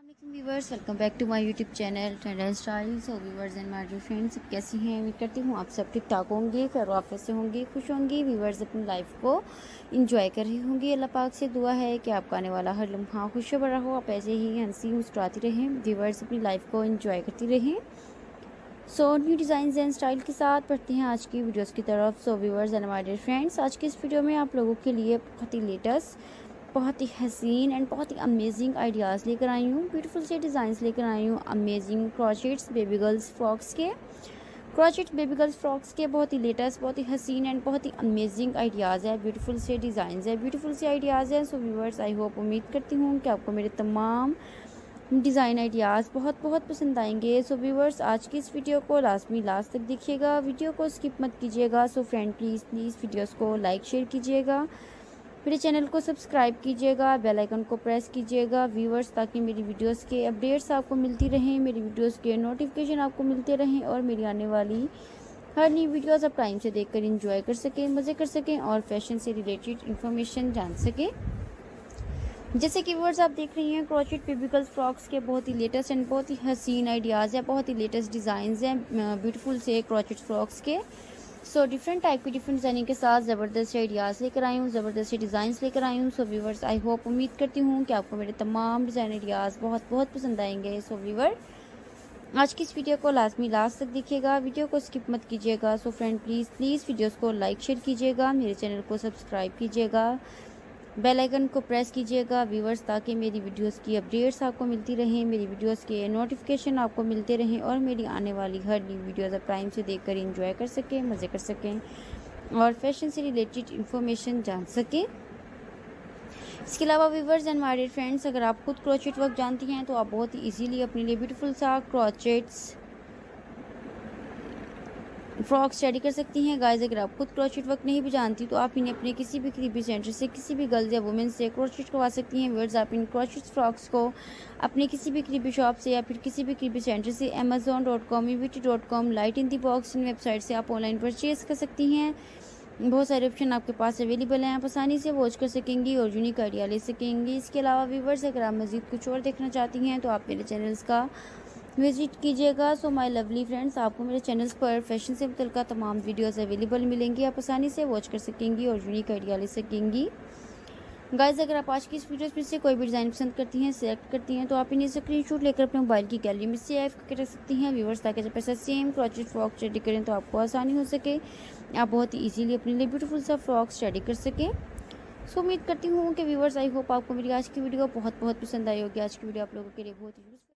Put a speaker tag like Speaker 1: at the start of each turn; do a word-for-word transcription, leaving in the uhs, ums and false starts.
Speaker 1: Viewers, welcome back to my YouTube channel trend and style. So viewers and my dear friends, सब कैसी हैं? उम्मीद करती हूँ आप सब ठीक ठाक होंगे, खैर वाफियत से होंगे, खुश होंगे। व्यूवर्स अपनी लाइफ को इंजॉय कर रही होंगी। अल्लाह पाक से दुआ है कि आपका आने वाला हर लम्हा खुशी भरा हो, आप ऐसे ही हंसी मुस्कुराती रहें। व्यूवर्स अपनी लाइफ को इंजॉय करती रहें। So new design and style के साथ बढ़ते हैं आज की वीडियोस की तरफ। So viewers and my dear friends, आज की इस वीडियो में आप लोगों के लिए बहुत ही लेटेस्ट, बहुत ही हसीन एंड बहुत ही अमेजिंग आइडियाज़ लेकर आई हूँ। ब्यूटीफुल से डिज़ाइंस लेकर आई हूँ amazing crochets baby girls frocks के क्रॉचेट बेबी गर्ल्स फ्रॉक्स के बहुत ही लेटेस्ट, बहुत ही हसीन एंड बहुत ही अमेजिंग आइडियाज़ है। ब्यूटीफुल से डिज़ाइंस है, ब्यूटीफुल से आइडियाज़ हैं। सो व्यूवर्स, आई होप, उम्मीद करती हूँ कि आपको मेरे तमाम डिज़ाइन आइडियाज़ बहुत बहुत पसंद आएंगे। सो व्यूवर्स, आज की इस वीडियो को लाजमी लास्ट तक देखिएगा, वीडियो को स्किप मत कीजिएगा। So friend please please videos को लाइक शेयर कीजिएगा, मेरे चैनल को सब्सक्राइब कीजिएगा, बेल आइकन को प्रेस कीजिएगा व्यूवर्स, ताकि मेरी वीडियोस के अपडेट्स आपको मिलती रहें, मेरी वीडियोस के नोटिफिकेशन आपको मिलते रहें और मेरी आने वाली हर नई वीडियोस आप टाइम से देखकर एंजॉय कर सकें, मज़े कर सकें और फैशन से रिलेटेड इन्फॉर्मेशन जान सकें। जैसे कि व्यूअर्स आप देख रही हैं, क्रॉचेट बेबी गर्ल्स फ्रॉक्स के बहुत ही लेटेस्ट एंड बहुत ही हसीन आइडियाज़ हैं, बहुत ही लेटेस्ट डिज़ाइंस हैं ब्यूटीफुल से क्रॉचेट फ्रॉक्स के। सो डिफरेंट टाइप की डिफरेंट डिज़ाइनिंग के साथ ज़बरदस्त आइडियाज़ लेकर आई हूँ, ज़बरदस्त डिज़ाइंस लेकर आई हूँ। सो व्यूवर्स, आई होप, उम्मीद करती हूँ कि आपको मेरे तमाम डिज़ाइन आइडियाज़ बहुत बहुत पसंद आएंगे। सो व्यूवर, आज की इस वीडियो को लाजमी लास्ट तक देखिएगा, वीडियो को स्किप मत कीजिएगा। So friend please please videos को लाइक शेयर कीजिएगा, मेरे चैनल को सब्सक्राइब कीजिएगा, बेल आइकन को प्रेस कीजिएगा व्यूवर्स, ताकि मेरी वीडियोस की अपडेट्स आपको मिलती रहें, मेरी वीडियोस के नोटिफिकेशन आपको मिलते रहें और मेरी आने वाली हर नई वीडियोस आप टाइम से देखकर एंजॉय कर सकें, मज़े कर सकें और फैशन से रिलेटेड इन्फॉर्मेशन जान सकें। इसके अलावा viewers and my dear friends, अगर आप खुद क्रोचेट वर्क जानती हैं तो आप बहुत ही ईजीली अपने लिए ब्यूटीफुल सा क्रोचेट्स फ्रॉक स्टडी कर सकती हैं। गाइस, अगर आप खुद क्रोचेट वर्क नहीं भी जानती तो आप इन्हें अपने किसी भी करीबी सेंटर से, किसी भी गर्ल्स या वुमेन से क्रोचेट करवा सकती हैं। व्यूअर्स, आप इन क्रोचेट फ्रॉक्स को अपने किसी भी करीबी शॉप से या फिर किसी भी करीबी सेंटर से Amazon dot com, EVT dot com, Light in the Box, इन वेबसाइट से आप ऑनलाइन परचेज कर सकती हैं। बहुत सारे ऑप्शन आपके पास अवेलेबल हैं, आप आसानी से वॉच कर सकेंगी और यूनिक आइडिया ले सकेंगी। इसके अलावा व्यूवर्स, अगर आप मज़ीद कुछ और देखना चाहती हैं तो आप मेरे चैनल्स का विजिट कीजिएगा। सो माय लवली फ्रेंड्स, आपको मेरे चैनल्स पर फैशन से मुतल्लिक़ तमाम वीडियोस अवेलेबल मिलेंगी, आप आसानी से वॉच कर सकेंगी और यूनिक आइडिया ले सकेंगी। गाइस, अगर आप आज की इस वीडियोस में से कोई भी डिज़ाइन पसंद करती हैं, सेलेक्ट करती हैं तो आप इन्हें स्क्रीनशॉट लेकर अपने मोबाइल की गैलरी में सेव करके रख सकती हैं व्यूवर्स, ताकि जब ऐसा सेम क्रॉचेट फ्रॉक स्टडी करें तो आपको आसानी हो सके, आप बहुत ही ईजीली अपने लिए ब्यूटीफुल सा फ्रॉक स्टडी कर सकें। सो उम्मीद करती हूँ कि व्यूवर्स, आई होप आपको मेरी आज की वीडियो बहुत बहुत पसंद आई होगी। आज की वीडियो आप लोगों के लिए बहुत ही